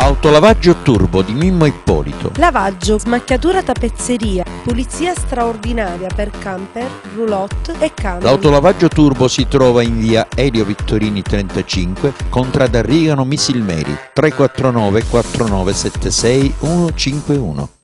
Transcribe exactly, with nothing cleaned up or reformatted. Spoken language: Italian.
Autolavaggio turbo di Mimmo Ippolito. Lavaggio, smacchiatura, tappezzeria, pulizia straordinaria per camper, roulotte e camion. L'autolavaggio turbo si trova in via Elio Vittorini trentacinque, Contrada Rigano Misilmeri, tre quattro nove quattro nove sette sei uno cinque uno.